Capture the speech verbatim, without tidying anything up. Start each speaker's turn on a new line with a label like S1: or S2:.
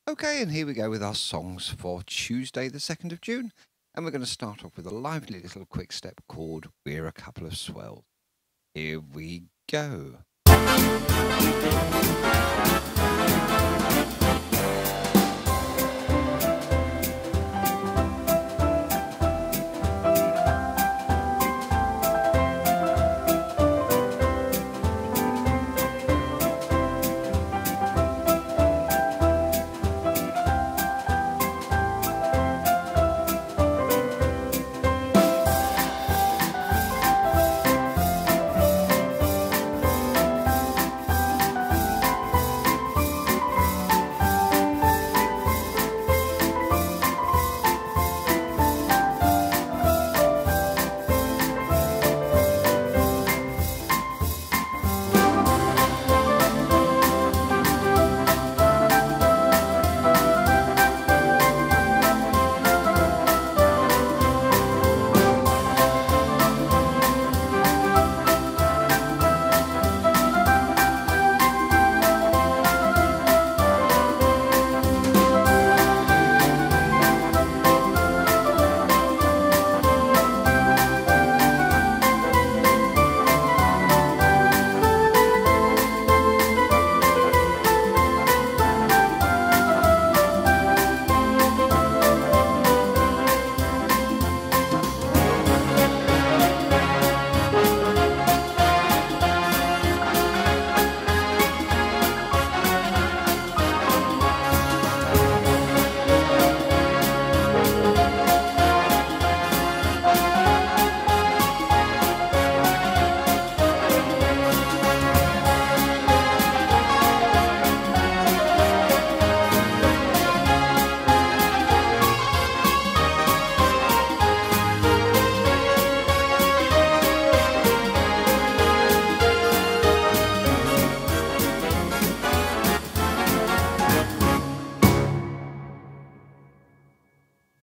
S1: Okay, and here we go with our songs for Tuesday, the second of June. And we're going to start off with a lively little quick step called We're a Couple of Swells. Here we go.